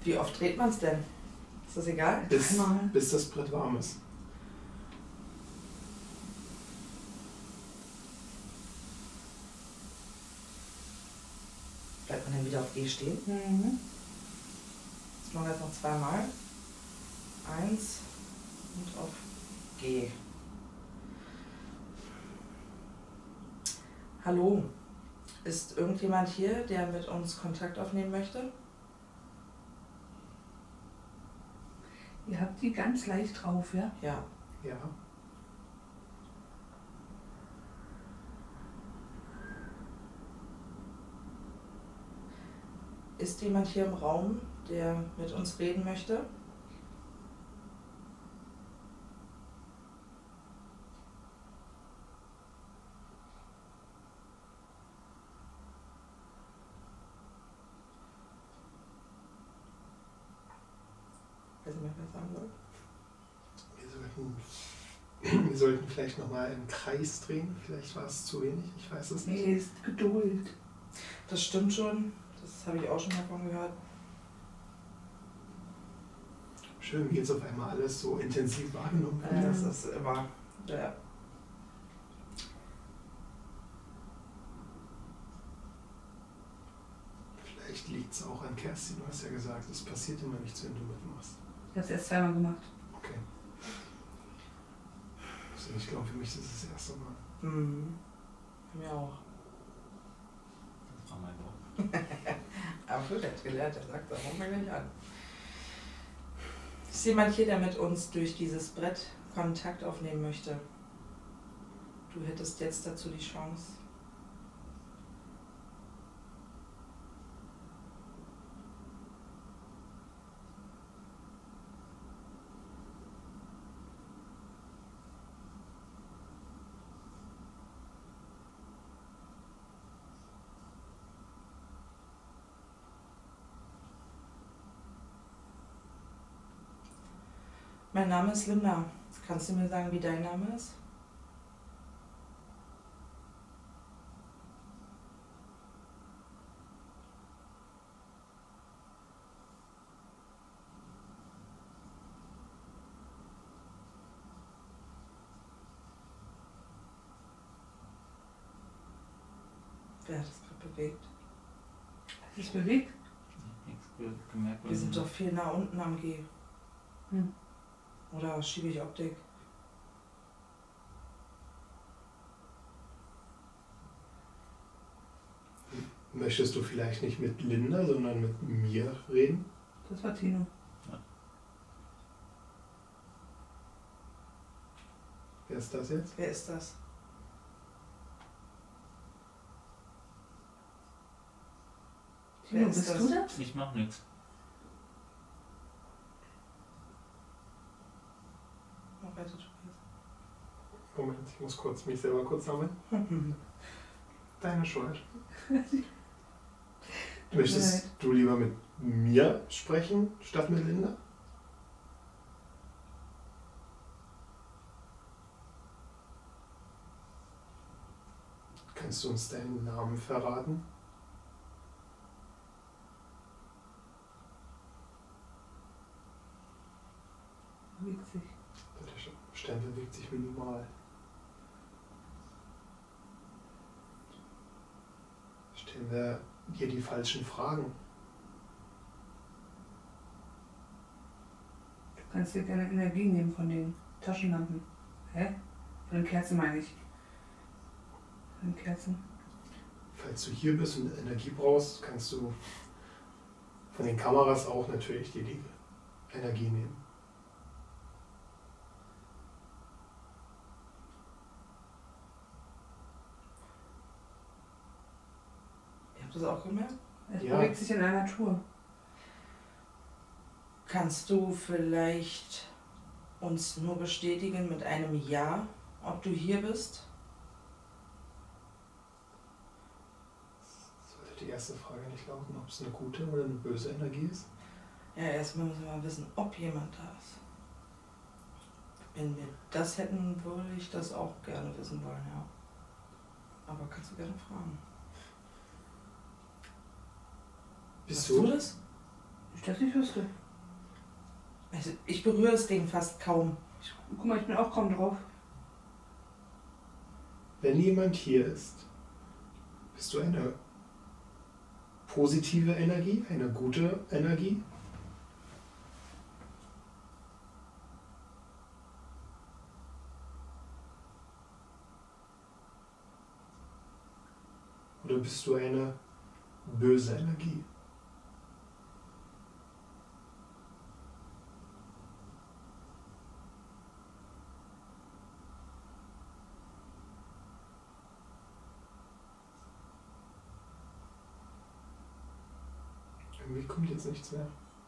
Wie oft dreht man es denn? Ist das egal? Bis das Brett warm ist. Bleibt man dann wieder auf G stehen? Mhm. Jetzt machen wir jetzt noch zweimal. 1 und auf G. Hallo, ist irgendjemand hier, der mit uns Kontakt aufnehmen möchte? Ihr habt die ganz leicht drauf, ja? Ja. Ja. Ist jemand hier im Raum, der mit uns reden möchte? Ich weiß nicht mehr, was ich sagen soll. Wir sollten vielleicht nochmal im Kreis drehen. Vielleicht war es zu wenig, ich weiß es nicht. Nee, ist Geduld. Das stimmt schon, das habe ich auch schon davon gehört. Schön, wie jetzt auf einmal alles so intensiv wahrgenommen wird. Das ist immer, ja. Vielleicht liegt es auch an Kerstin, du hast ja gesagt, es passiert immer nichts, wenn du mitmachst. Ich habe es erst zweimal gemacht. Okay. Also ich glaube, für mich ist es das erste Mal. Mhm. Für mich auch. Das war mein Wort. Aber gut, er hat gelernt, er sagt, da fangen wir gleich an. Ist jemand hier, der mit uns durch dieses Brett Kontakt aufnehmen möchte? Du hättest jetzt dazu die Chance. Mein Name ist Linda. Kannst du mir sagen, wie dein Name ist? Wer hat das gerade bewegt? Hast du es bewegt? Nichts gemerkt. Wir sind doch viel nah unten am G. Hm. Oder schiebe ich Optik? Möchtest du vielleicht nicht mit Linda, sondern mit mir reden? Das war Tino. Wer ist das jetzt? Wer ist das? Tino, Wer ist bist das? du das? Ich mach nichts. Mach weiter, Tobias. Moment, ich muss mich selber kurz sammeln. Deine Schuld. Möchtest du lieber mit mir sprechen, statt mit Linda? Kannst du uns deinen Namen verraten? Bewegt sich. Der Stern bewegt sich minimal. Stellen wir dir die falschen Fragen. Du kannst dir gerne Energie nehmen von den Taschenlampen. Hä? Von den Kerzen meine ich. Von den Kerzen. Falls du hier bist und Energie brauchst, kannst du von den Kameras auch natürlich dir die Energie nehmen. Ihr habt das auch gemerkt? Es Ja. bewegt sich in einer Tour. Kannst du vielleicht uns nur bestätigen mit einem Ja, ob du hier bist? Sollte die erste Frage nicht lauten, ob es eine gute oder eine böse Energie ist? Ja, erstmal müssen wir mal wissen, ob jemand da ist. Wenn wir das hätten, würde ich das auch gerne wissen wollen, ja. Aber kannst du gerne fragen. Bist Hast du du? das? Ich das nicht wüsste. Also ich berühre das Ding fast kaum. Guck mal, ich bin auch kaum drauf. Wenn jemand hier ist, bist du eine positive Energie, eine gute Energie? Oder bist du eine böse Energie? Irgendwie kommt jetzt nichts mehr.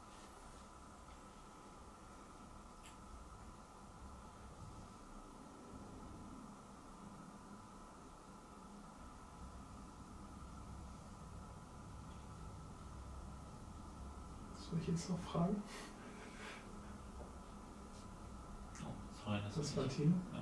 Soll ich jetzt noch fragen? Oh, sorry, Das war Tino? Ja.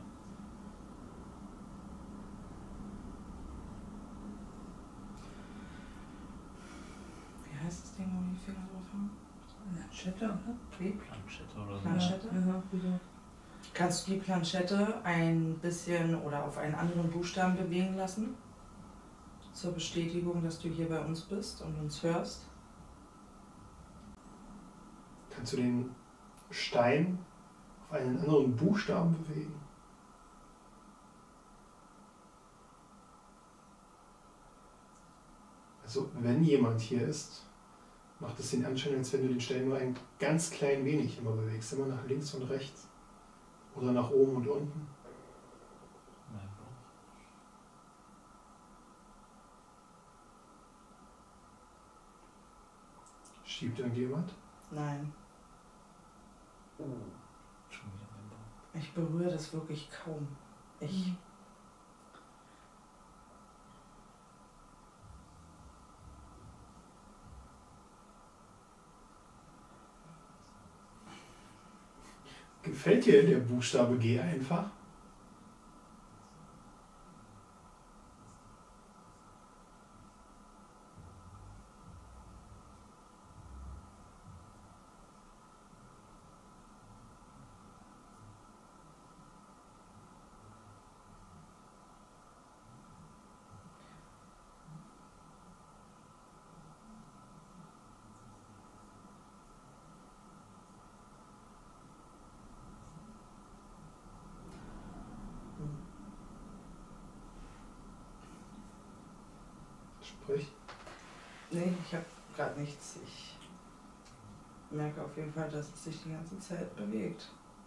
Wie heißt das Ding, wo die Finger drauf haben? Planschette, oder? Wie? Planschette oder so. Planschette? Ja, wieso? Kannst du die Planschette ein bisschen oder auf einen anderen Buchstaben bewegen lassen? Zur Bestätigung, dass du hier bei uns bist und uns hörst. Kannst du den Stein auf einen anderen Buchstaben bewegen? Also wenn jemand hier ist, macht es den Anschein, als wenn du den Stein nur ein ganz klein wenig immer bewegst. Immer nach links und rechts. Oder nach oben und unten. Mein Bauch. Schiebt irgendjemand? Nein, Schon wieder mein Bauch. ich berühre das wirklich kaum. Ich. Gefällt dir der Buchstabe G einfach? Sprich. Nee, ich habe gerade nichts. Ich merke auf jeden Fall, dass es sich die ganze Zeit bewegt.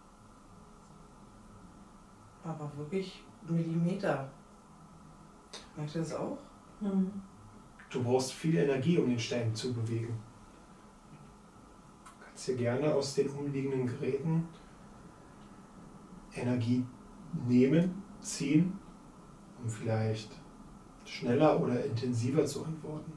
Aber wirklich Millimeter. Merkt ihr das auch? Mhm. Du brauchst viel Energie, um den Stein zu bewegen. Du kannst hier gerne aus den umliegenden Geräten Energie nehmen, ziehen, um vielleicht schneller oder intensiver zu antworten.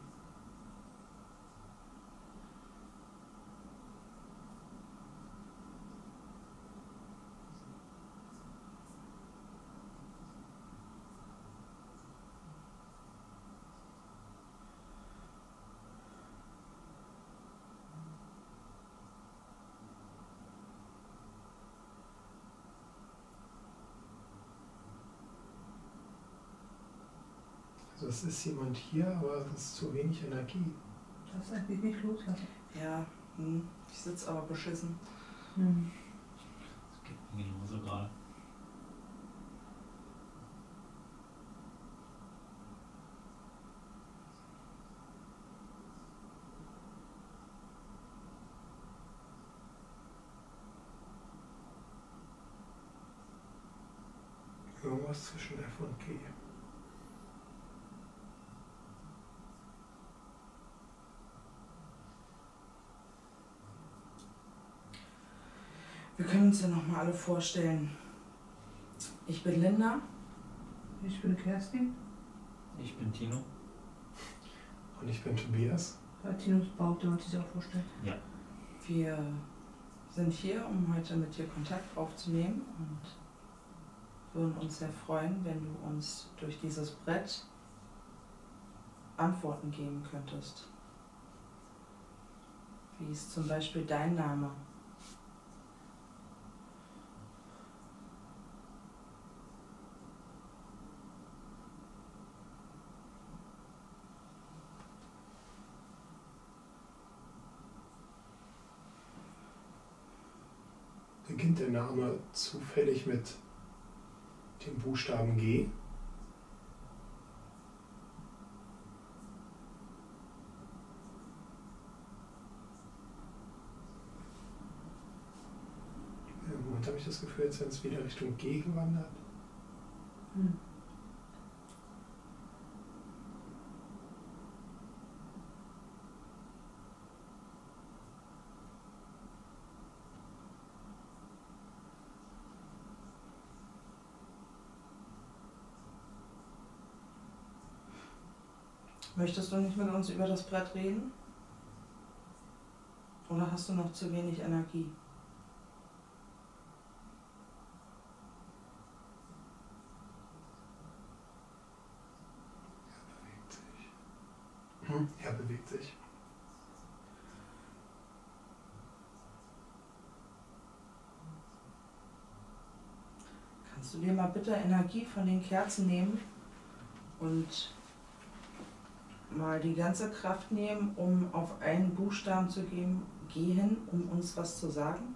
Also es ist jemand hier, aber es ist zu wenig Energie. Das ist eigentlich nicht loslassen. Ja, ich sitze aber beschissen. Mhm. Das geht mir genauso gerade. Irgendwas zwischen F und G. Wir können uns ja nochmal alle vorstellen. Ich bin Linda. Ich bin Kerstin. Ich bin Tino. Und ich bin Tobias. Bei Tinos Bauch, der wollte sich auch vorstellen. Ja. Wir sind hier, um heute mit dir Kontakt aufzunehmen und würden uns sehr freuen, wenn du uns durch dieses Brett Antworten geben könntest. Wie ist zum Beispiel dein Name? Beginnt der Name zufällig mit dem Buchstaben G? Im Moment habe ich das Gefühl, jetzt sind es wieder Richtung G gewandert. Hm. Möchtest du nicht mit uns über das Brett reden? Oder hast du noch zu wenig Energie? Er bewegt sich. Kannst du dir mal bitte Energie von den Kerzen nehmen und mal die ganze Kraft nehmen, um auf einen Buchstaben zu gehen, um uns was zu sagen?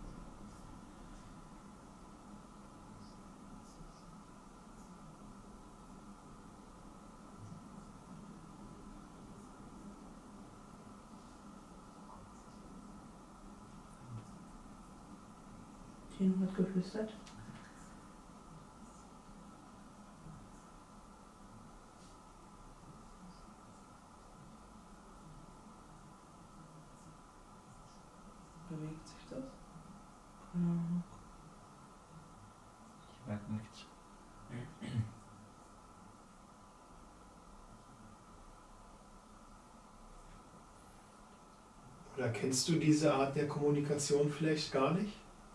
Tino hat geflüstert. Bewegt sich das? Mhm. Ich merke nichts. Oder kennst du diese Art der Kommunikation vielleicht gar nicht?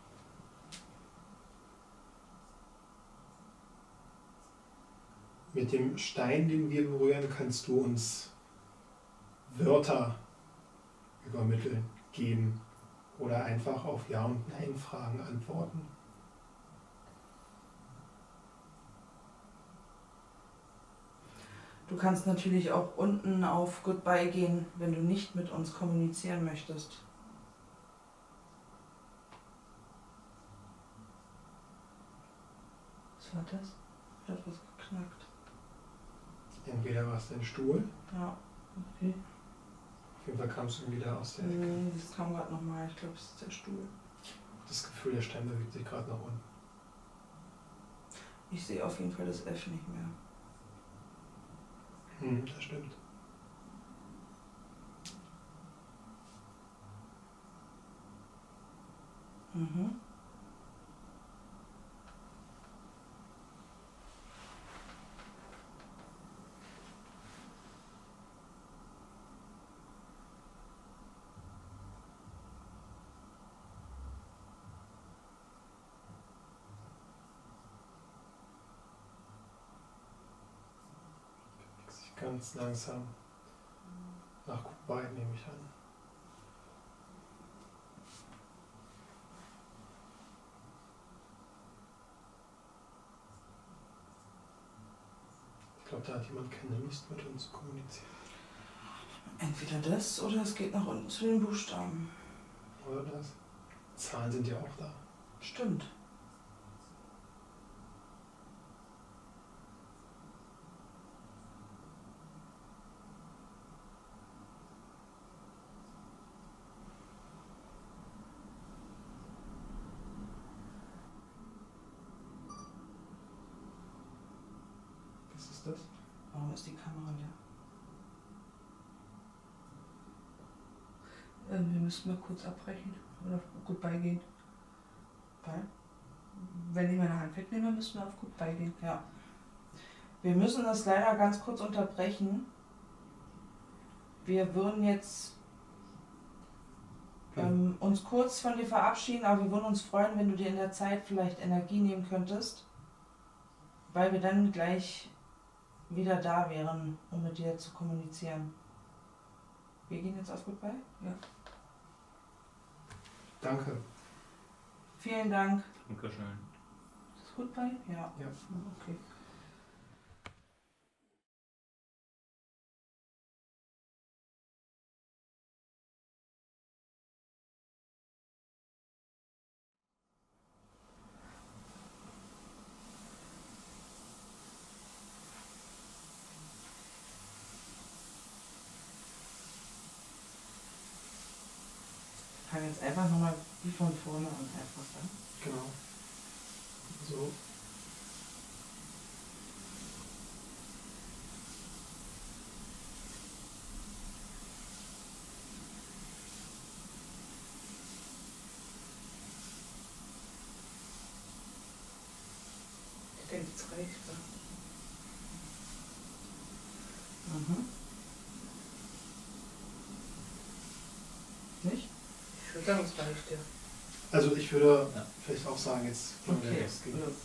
Mit dem Stein, den wir berühren, kannst du uns Wörter übermitteln, geben oder einfach auf Ja- und Nein-Fragen antworten. Du kannst natürlich auch unten auf Goodbye gehen, wenn du nicht mit uns kommunizieren möchtest. Was war das? Hat was geknackt. Entweder war es dein Stuhl, Ja. Okay. auf jeden Fall kamst du wieder aus der Ecke. Das kam gerade nochmal. Ich glaube, es ist der Stuhl. Das Gefühl, der Stein bewegt sich gerade nach unten. Ich sehe auf jeden Fall das F nicht mehr. Das stimmt. Mhm. Bewegt sich ganz langsam nach Goodbye, nehme ich an. Ich glaube, da hat jemand keine Lust, mit uns zu kommunizieren. Entweder das oder es geht nach unten zu den Buchstaben. Oder das? Zahlen sind ja auch da. Stimmt. Was ist das? Warum ist die Kamera leer? Wir müssen mal kurz abbrechen oder auf Goodbye gehen. Weil? Wenn ich meine Hand wegnehme, müssen wir auf Goodbye gehen. Ja. Wir müssen das leider ganz kurz unterbrechen. Wir würden jetzt uns kurz von dir verabschieden, aber wir würden uns freuen, wenn du dir in der Zeit vielleicht Energie nehmen könntest, weil wir dann gleich wieder da wären, um mit dir zu kommunizieren. Wir gehen jetzt auf Goodbye? Ja. Danke. Vielen Dank. Dankeschön. Ist das gut bei? Ja. Ja. Okay. Wir fangen jetzt einfach nochmal wie von vorne an einfach an. Genau. So. Ich denke, das reicht. Mhm. Nicht? Ich würde sagen, es reicht, ja. Also ich würde Ja. vielleicht auch sagen, jetzt können wir Okay. losgehen. Los.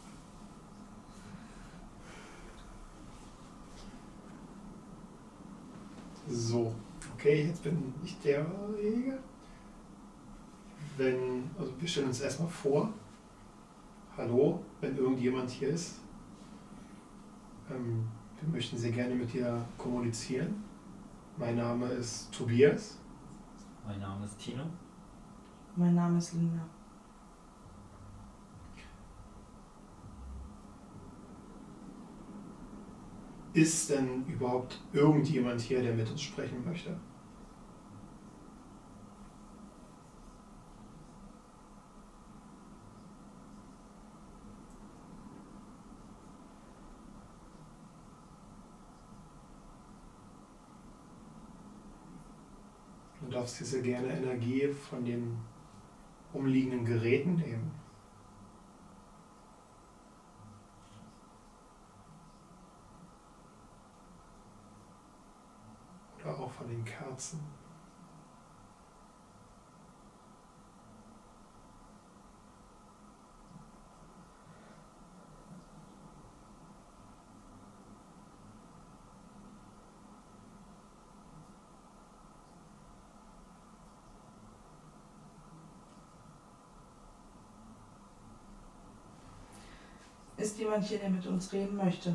So, okay, jetzt bin ich derjenige. Also wir stellen uns erstmal vor. Hallo, wenn irgendjemand hier ist. Wir möchten sehr gerne mit dir kommunizieren. Mein Name ist Tobias. Mein Name ist Tino. Mein Name ist Linda. Ist denn überhaupt irgendjemand hier, der mit uns sprechen möchte? Du darfst dir sehr gerne Energie von den umliegenden Geräten nehmen. Oder auch von den Kerzen. Ist jemand hier, der mit uns reden möchte?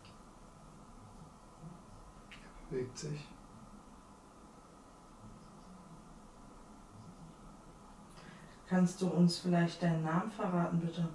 Bewegt sich. Kannst du uns vielleicht deinen Namen verraten, bitte?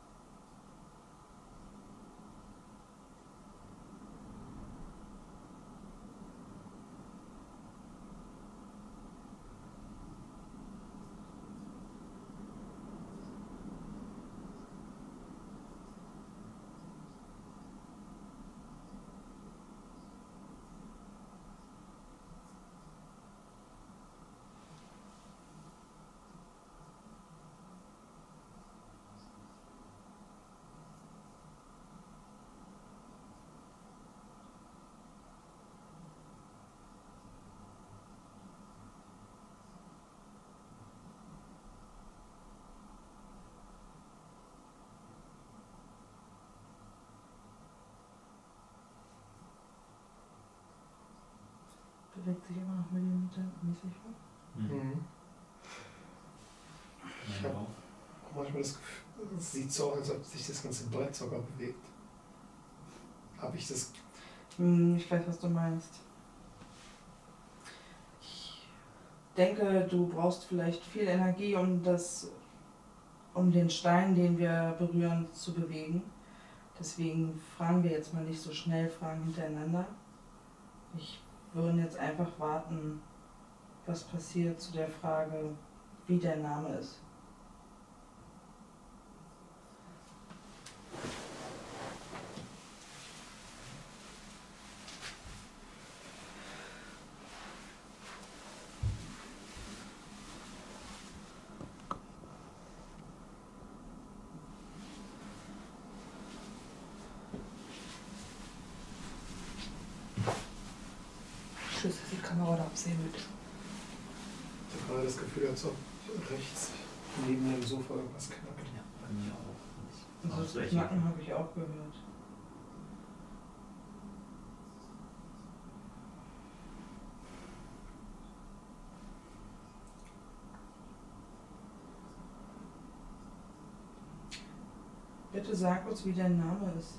Bewegt sich immer noch millimetermäßig vor. Mhm. Ich Mein habe Bauch. manchmal das Gefühl, es sieht so aus, als ob sich das ganze Brett sogar bewegt. Habe ich das. Ich weiß, was du meinst. Ich denke, du brauchst vielleicht viel Energie, um den Stein, den wir berühren, zu bewegen. Deswegen fragen wir jetzt mal nicht so schnell Fragen hintereinander. Ich würde jetzt einfach warten, was passiert zu der Frage, wie der Name ist. Tschüss, dass die Kamera da absehen wird. Ich habe gerade das Gefühl, als ob rechts neben dem Sofa irgendwas knackt. Ja, bei mir auch. Und Aus das welchem Knacken habe ich auch gehört. Bitte sag uns, wie dein Name ist.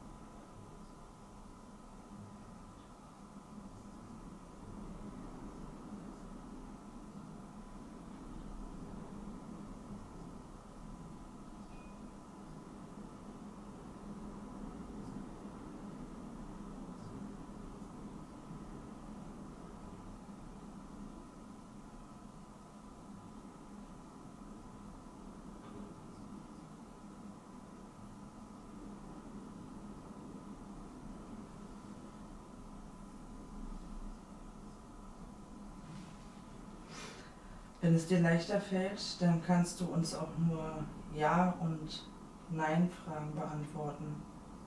Wenn es dir leichter fällt, dann kannst du uns auch nur Ja- und Nein-Fragen beantworten.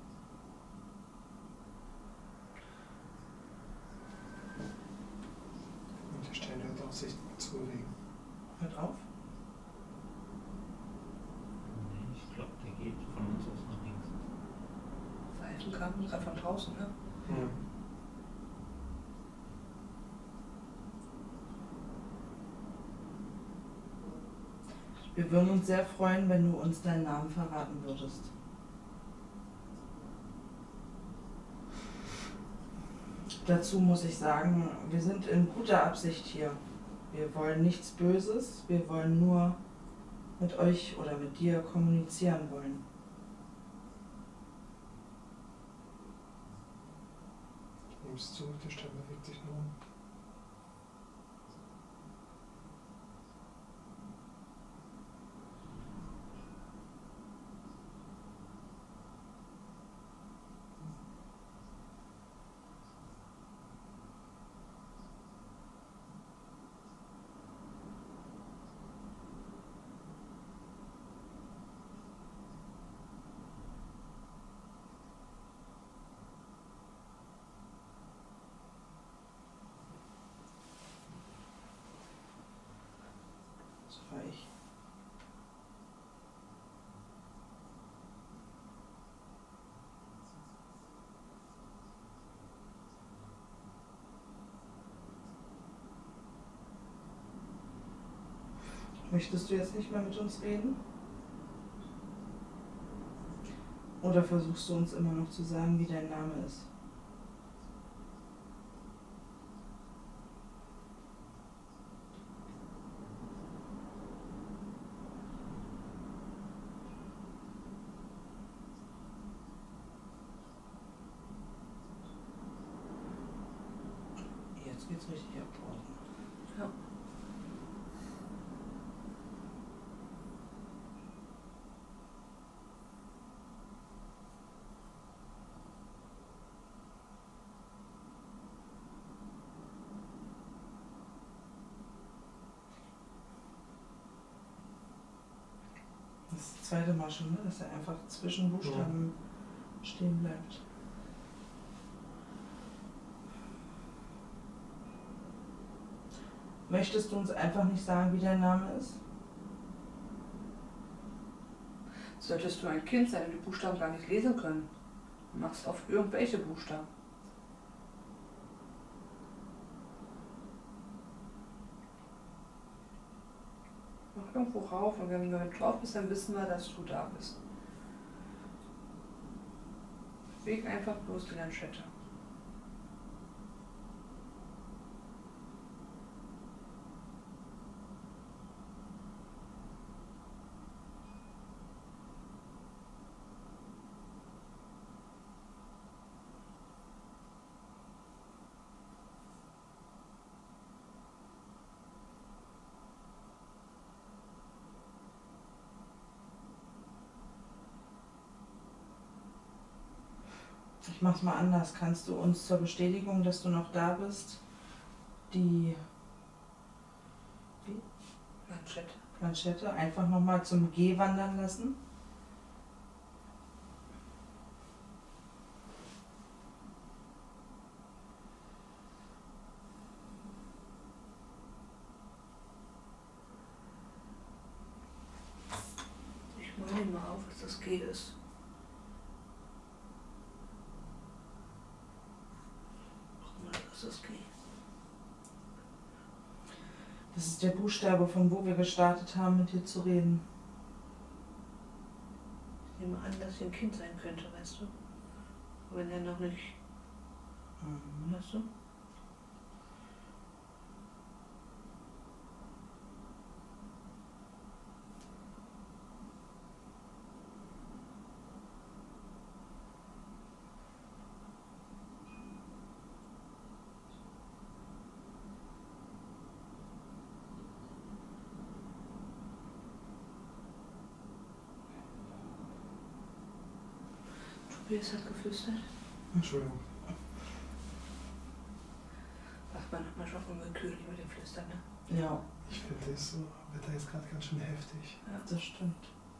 Und der Stein hört auf, sich zu bewegen. Hört auf. Nee, ich glaube, der geht von uns aus nach links. Seitenkamm, gerade von draußen, ne? Ja. Wir würden uns sehr freuen, wenn du uns deinen Namen verraten würdest. Dazu muss ich sagen, wir sind in guter Absicht hier. Wir wollen nichts Böses, wir wollen nur mit euch oder mit dir kommunizieren wollen. Du nimmst zu, der Stein bewegt sich nur. Das war ich. Möchtest du jetzt nicht mehr mit uns reden? Oder versuchst du uns immer noch zu sagen, wie dein Name ist? Jetzt geht's richtig ab. Ja. Das ist das zweite Mal schon, ne? Dass er einfach zwischen Buchstaben stehen bleibt. Möchtest du uns einfach nicht sagen, wie dein Name ist? Solltest du ein Kind sein und die Buchstaben gar nicht lesen können, machst auf irgendwelche Buchstaben. Mach irgendwo rauf und wenn du drauf bist, dann wissen wir, dass du da bist. Beweg einfach bloß die Lanschette. Ich mach's mal anders. Kannst du uns zur Bestätigung, dass du noch da bist, die Lanschette. Planschette einfach nochmal zum G wandern lassen? Ich male mal auf, was das G ist. Das ist G. Das ist der Buchstabe, von wo wir gestartet haben, mit dir zu reden. Ich nehme an, dass hier ein Kind sein könnte, weißt du? Wenn er noch nicht, weißt du? Tobias hat geflüstert. Entschuldigung. Macht man manchmal unwillkürlich mit dem Flüstern, ne? Ja, Ich finde das so, Wetter ist gerade ganz schön heftig. Ja. das stimmt.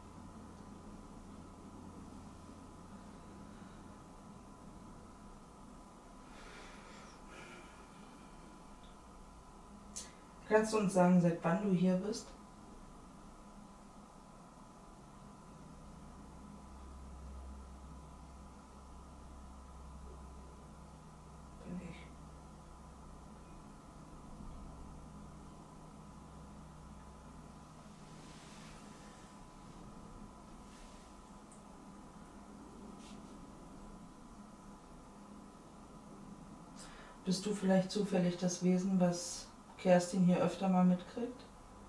Kannst du uns sagen, seit wann du hier bist? Bin ich. Bist du vielleicht zufällig das Wesen, was Kerstin hier öfter mal mitkriegt?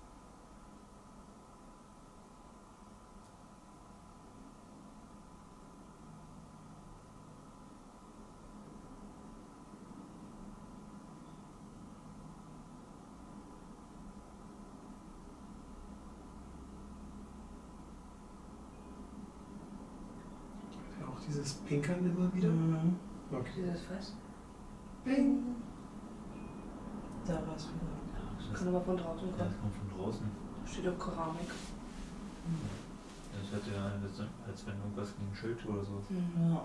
Ja, auch dieses Pinkern immer wieder. Mhm. Okay. Dieses was? Bing. Da war es wieder. Ja, Kann aber von draußen ja, kommen. das kommt von draußen. Da steht doch Keramik. Das hört ja an, als wenn irgendwas gegen ein Schild oder so. Ja.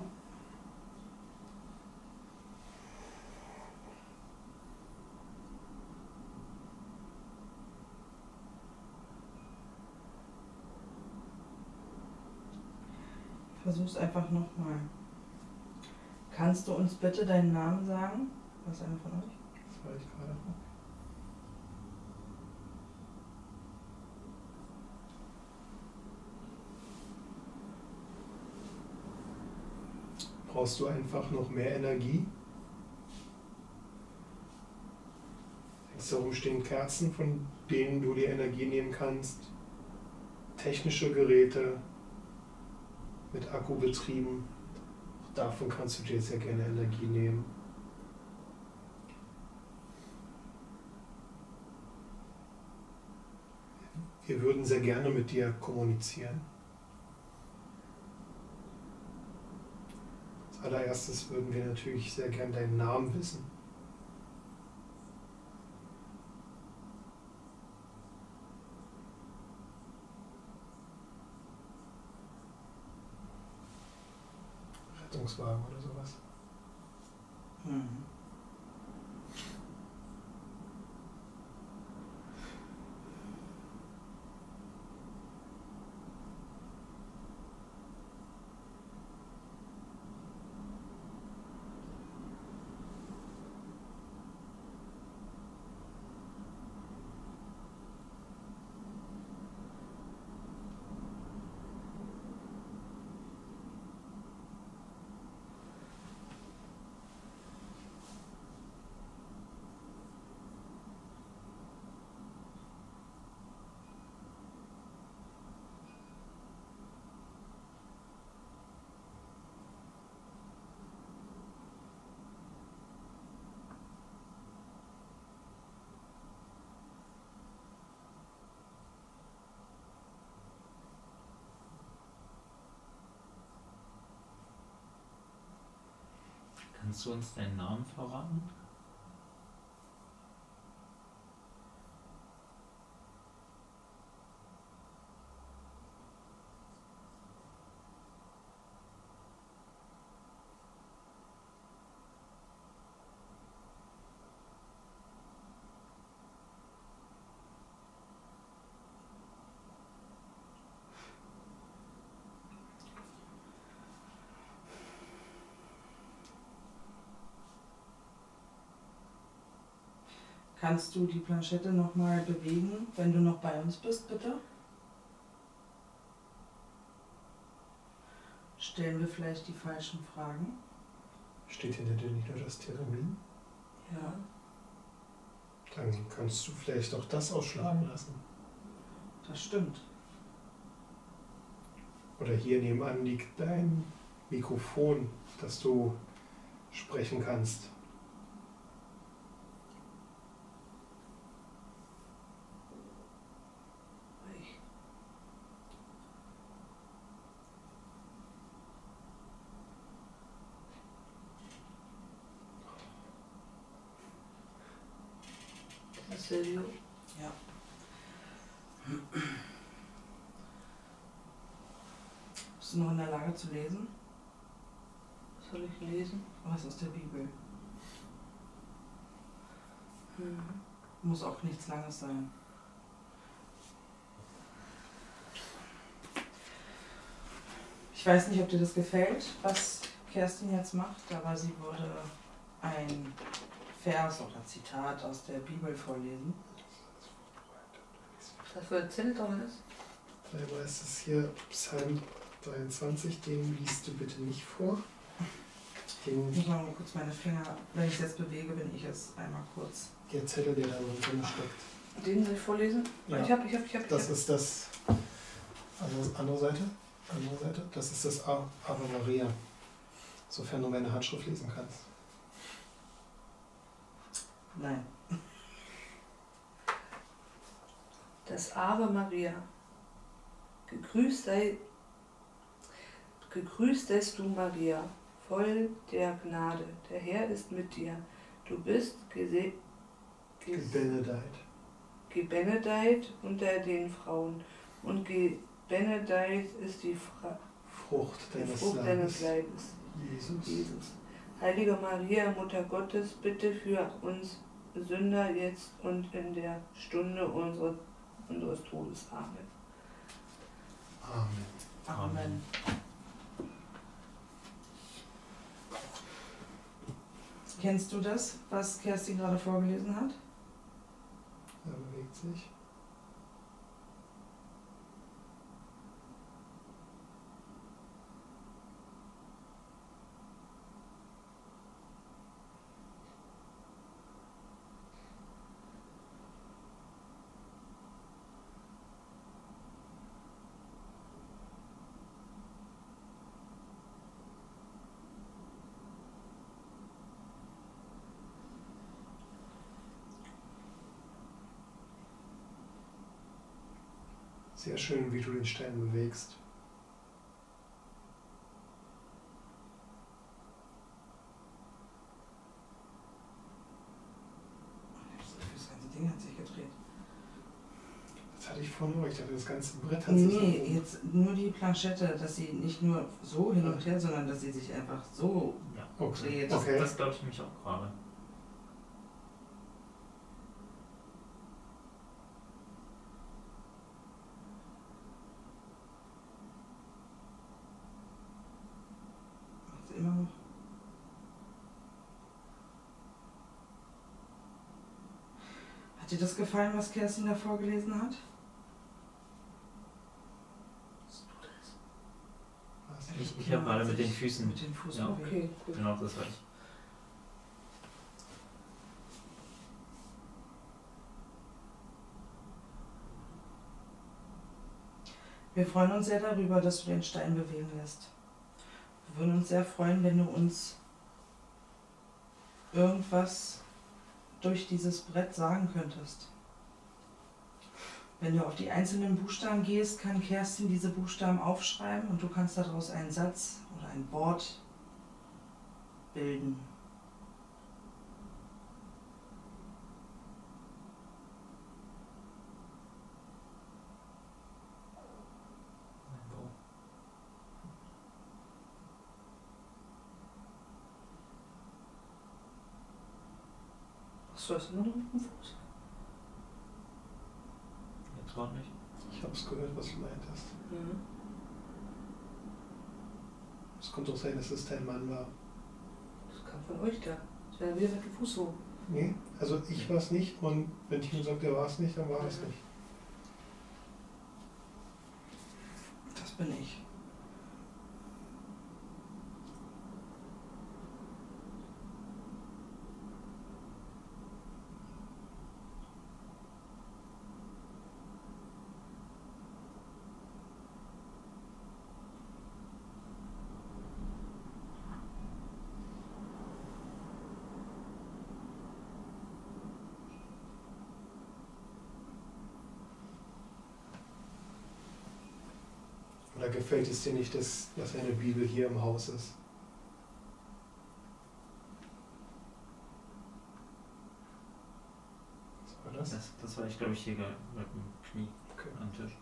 Versuch's einfach nochmal. Kannst du uns bitte deinen Namen sagen? Was einer von euch? Das war ich gerade. Brauchst du einfach noch mehr Energie? Ringsherum stehen Kerzen, von denen du die Energie nehmen kannst. Technische Geräte mit Akku betrieben. Auch davon kannst du dir sehr gerne Energie nehmen. Wir würden sehr gerne mit dir kommunizieren. Als allererstes würden wir natürlich sehr gerne deinen Namen wissen. Rettungswagen oder sowas. Mhm. Kannst du uns deinen Namen verraten? Kannst du die Planschette nochmal bewegen, wenn du noch bei uns bist, bitte? Stellen wir vielleicht die falschen Fragen? Steht hinter dir nicht nur das Theremin? Ja. Dann kannst du vielleicht auch das ausschlagen lassen. Das stimmt. Oder hier nebenan liegt dein Mikrofon, dass du sprechen kannst. Silvio. Ja. Bist du noch in der Lage zu lesen? Was soll ich lesen? Was aus der Bibel? Muss auch nichts Langes sein. Ich weiß nicht, ob dir das gefällt, was Kerstin jetzt macht, aber sie würde ein Vers oder Zitat aus der Bibel vorlesen. Was das für ein Zettel drin ist? Einmal ist es hier Psalm 23, den liest du bitte nicht vor. Ich muss mal kurz meine Finger, wenn ich es jetzt bewege, bin ich es einmal kurz. Der Zettel, der da drin steckt. Den soll ich vorlesen? Ja. Ich hab. Das ist das. Andere Seite. Das ist das Ave Maria. Sofern du meine Handschrift lesen kannst. Nein. Das Ave Maria. Gegrüßt seist du, Maria, voll der Gnade. Der Herr ist mit dir. Du bist gebenedeit unter den Frauen. Und gebenedeit ist die Frucht deines Leibes. Jesus. Heilige Maria, Mutter Gottes, bitte für uns Sünder jetzt und in der Stunde unseres Todes. Amen. Amen. Amen. Kennst du das, was Kerstin gerade vorgelesen hat? Er bewegt sich. Sehr schön, wie du den Stein bewegst. Das ganze Ding hat sich gedreht. Das hatte ich vorhin auch. Ich dachte, das ganze Brett hat sich... Nee, jetzt nur die Planchette, dass sie nicht nur so hin und her, sondern dass sie sich einfach so Ja, dreht. Okay. das glaube ich mich auch gerade. Macht sie immer noch. Hat dir das gefallen, was Kerstin da vorgelesen hat? Ich habe gerade mit den Füßen. Mit den Fuß Ja. bewegt. Okay, gut. Genau, das war ich. Wir freuen uns sehr darüber, dass du den Stein bewegen lässt. Wir würden uns sehr freuen, wenn du uns irgendwas durch dieses Brett sagen könntest. Wenn du auf die einzelnen Buchstaben gehst, kann Kerstin diese Buchstaben aufschreiben und du kannst daraus einen Satz oder ein Wort bilden. Hast du das immer noch mit dem Fuß? Jetzt gerade nicht. Ich habe es gehört, was du meintest. Mhm. Es könnte auch sein, dass es dein Mann war. Das kam von euch da. Das wäre wieder mit dem Fuß so. Nee, also ich war es nicht und wenn Tino sagt, er war es nicht, dann war es nicht. Das bin ich. Oder gefällt es dir nicht, dass eine Bibel hier im Haus ist? Was war das? Das war ich, glaube ich, hier mit dem Knie am Tisch.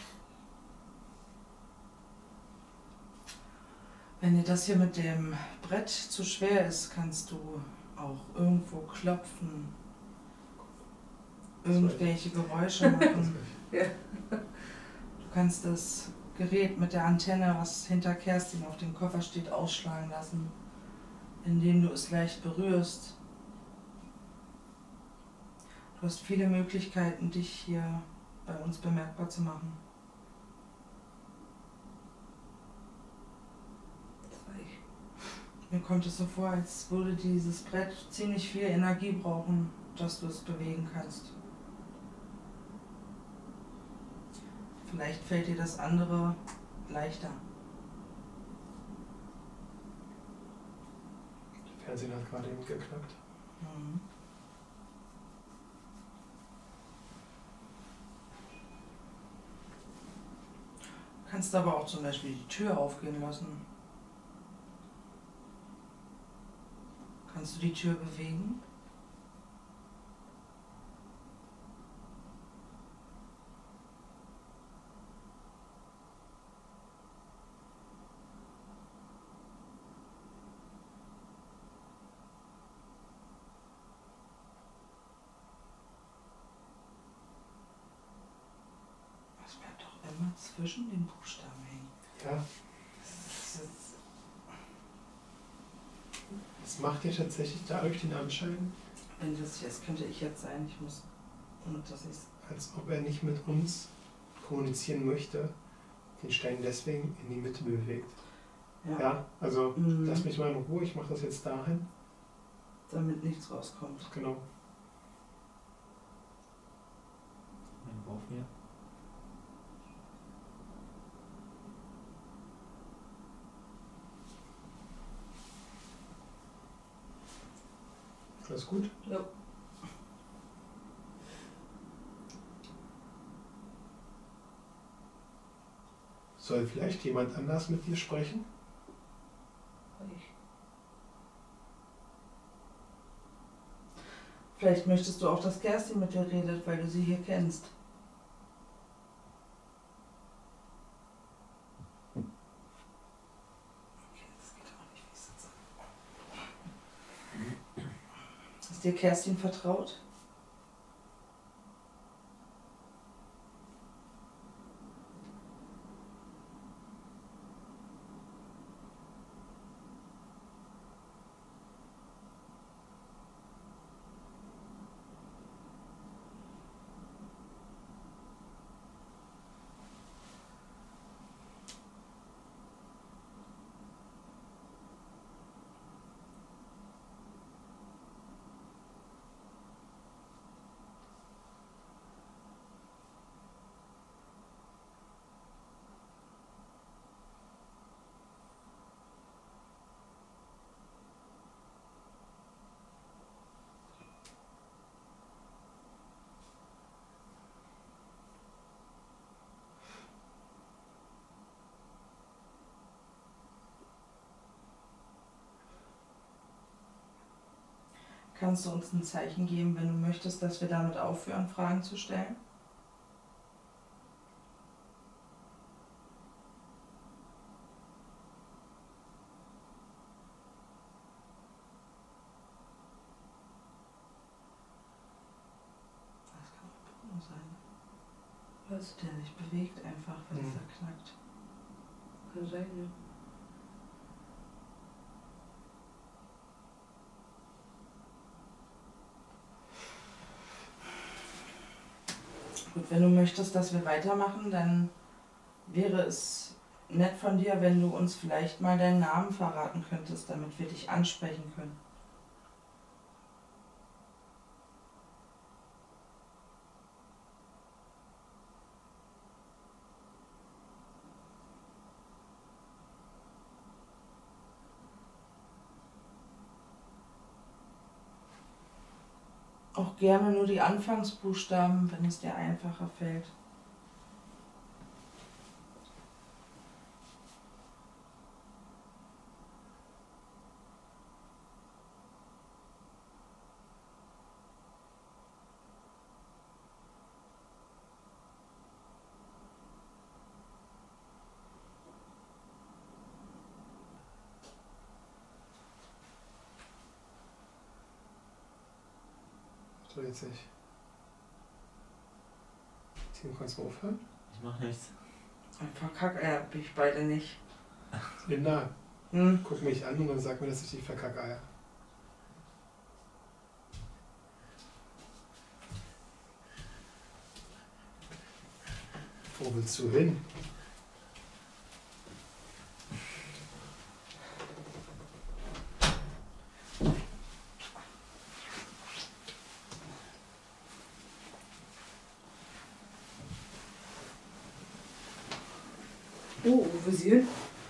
Wenn dir das hier mit dem Brett zu schwer ist, kannst du auch irgendwo klopfen, irgendwelche Geräusche machen. Ja. Du kannst das Gerät mit der Antenne, was hinter Kerstin auf dem Koffer steht, ausschlagen lassen, indem du es leicht berührst. Du hast viele Möglichkeiten, dich hier bei uns bemerkbar zu machen. Mir kommt es so vor, als würde dieses Brett ziemlich viel Energie brauchen, dass du es bewegen kannst. Vielleicht fällt dir das andere leichter. Der Fernseher hat gerade eben geknackt. Mhm. Du kannst aber auch zum Beispiel die Tür aufgehen lassen. Kannst du die Tür bewegen? Es bleibt doch immer zwischen den Buchstaben hängen. Ja. Das macht dir tatsächlich dadurch den Anschein, Wenn das könnte ich jetzt sein, ich muss, und das ist. als ob er nicht mit uns kommunizieren möchte, den Stein deswegen in die Mitte bewegt. Ja, also lass mich mal in Ruhe, ich mache das jetzt dahin. Damit nichts rauskommt. Genau. Mein Bauch hier. Alles gut? Ja. Soll vielleicht jemand anders mit dir sprechen? Vielleicht möchtest du auch, dass Kerstin mit dir redet, weil du sie hier kennst. Okay, das geht auch nicht, wie ich sitze. Ist dir Kerstin vertraut? Kannst du uns ein Zeichen geben, wenn du möchtest, dass wir damit aufhören, Fragen zu stellen? Das kann auch Bruno sein. Was? Der sich bewegt einfach, wenn es da knackt. Kann sein, ja. Gut, wenn du möchtest, dass wir weitermachen, dann wäre es nett von dir, wenn du uns vielleicht mal deinen Namen verraten könntest, damit wir dich ansprechen können. Auch gerne nur die Anfangsbuchstaben, wenn es dir einfacher fällt. Dreht sich. Tim, kannst du mal aufhören? Ich mach nichts. Einfach Kackeier hab ich beide nicht. Linda, Hm? guck mich an und dann sag mir, dass ich die verkacke. Wo willst du hin? Oh, wo will sie hin?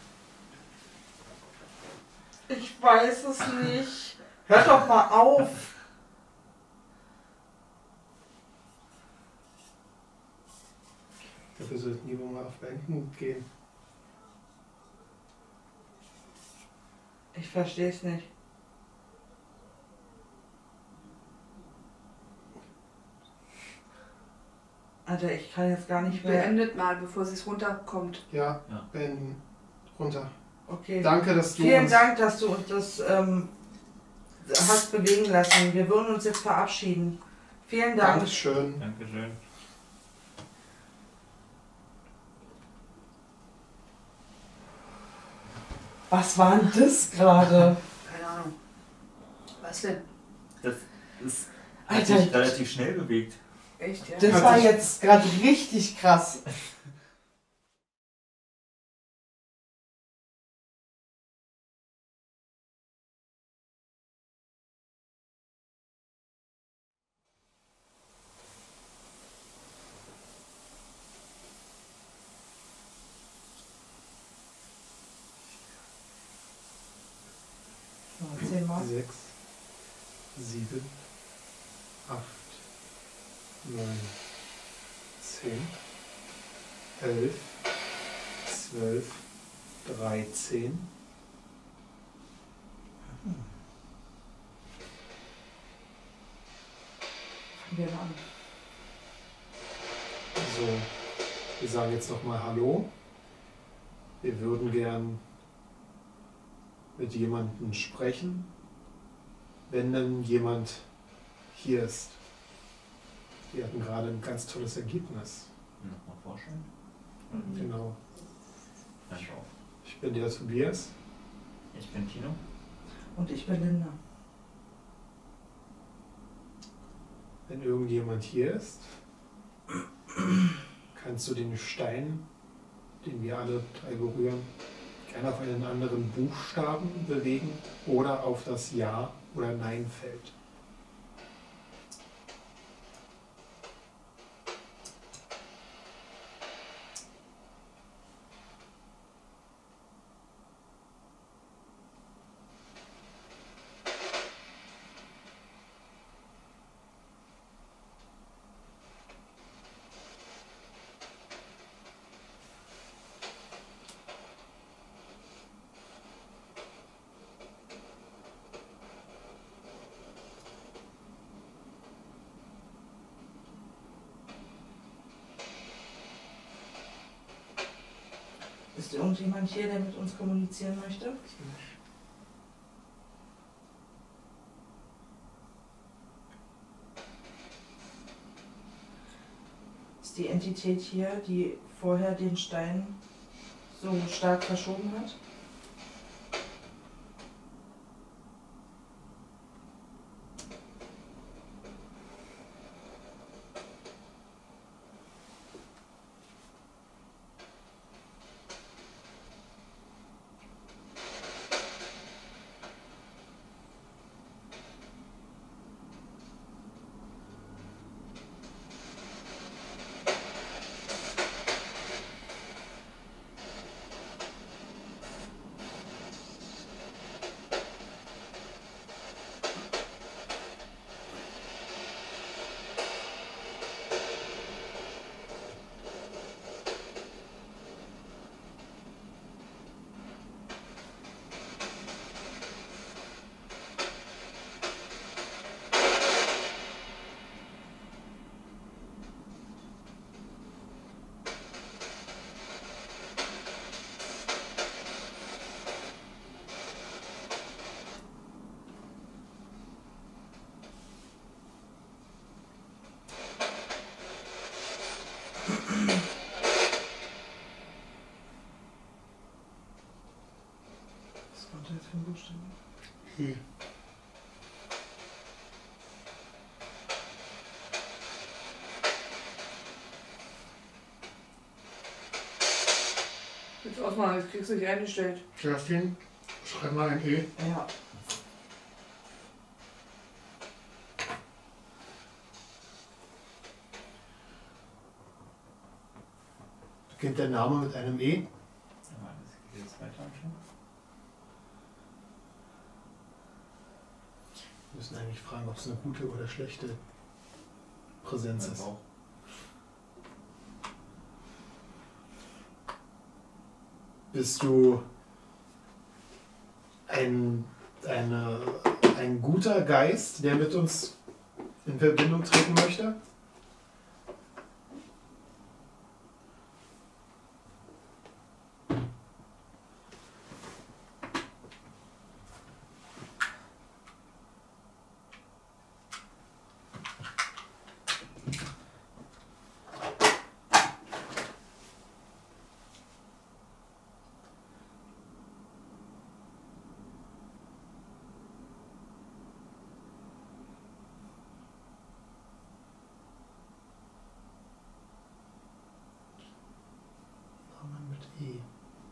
Ich weiß es nicht. Hört doch mal auf. Dafür sollten die mal auf Beenden gehen. Ich verstehe es nicht. Alter, ich kann jetzt gar nicht mehr. Beendet mal, bevor sie es runterkommt. Ja, Ja. beenden. Runter. Okay. Danke, dass du Vielen uns... Dank, dass du uns das hast bewegen lassen. Wir würden uns jetzt verabschieden. Vielen Dank. Dankeschön. Dankeschön. Was war denn das gerade? Keine Ahnung. Was denn? Das ist hat Alter, sich relativ schnell bewegt. Echt, ja? das Hat war sich- jetzt gerade richtig krass. So, 10 Mal. 6, 7, 8, 9, 10, 11, 12, 13. Fangen wir mal an. So, wir sagen jetzt nochmal Hallo. Wir würden gern mit jemandem sprechen, wenn dann jemand hier ist. Wir hatten gerade ein ganz tolles Ergebnis. Nochmal vorstellen. Genau. Danke auch. Ich bin der Tobias. Ich bin Tino. Und ich bin Linda. Wenn irgendjemand hier ist, kannst du den Stein, den wir alle drei berühren, gerne auf einen anderen Buchstaben bewegen oder auf das Ja- oder Nein-Feld. Ist irgendjemand hier, der mit uns kommunizieren möchte? Ist die Entität hier, die vorher den Stein so stark verschoben hat? Ausmachen, jetzt kriegst du dich eingestellt. Kerstin, schreib mal ein E. Ja. Beginnt der Name mit einem E? Aber das geht jetzt weiter schon. Wir müssen eigentlich fragen, ob es eine gute oder schlechte Präsenz ist. Auch. Bist du ein guter Geist, der mit uns in Verbindung treten möchte? Name mit E.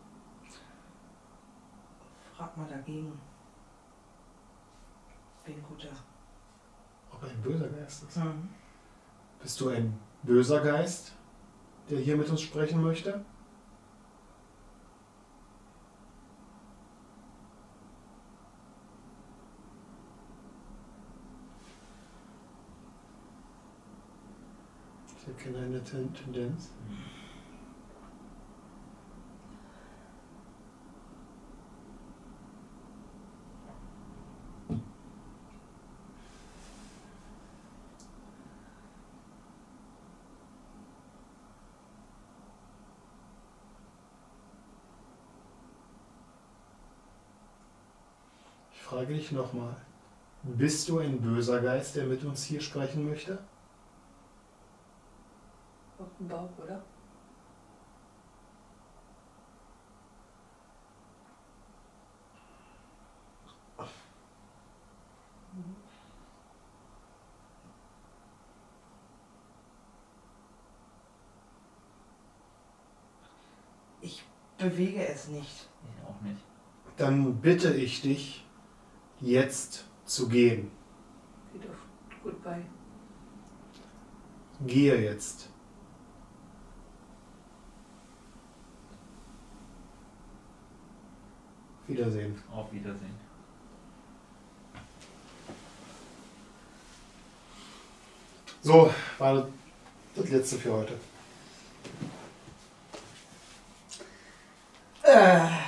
Frag mal dagegen. Bin guter. Ob er ein böser Geist ist? Mhm. Bist du ein böser Geist, der hier mit uns sprechen möchte? Ich erkenne eine Tendenz. Ich frage dich nochmal. Bist du ein böser Geist, der mit uns hier sprechen möchte? Auf dem Bauch, oder? Ich bewege es nicht. Ich auch nicht. Dann bitte ich dich, jetzt zu gehen. Geht auf Goodbye. Gehe jetzt. Wiedersehen. Auf Wiedersehen. So, war das letzte für heute.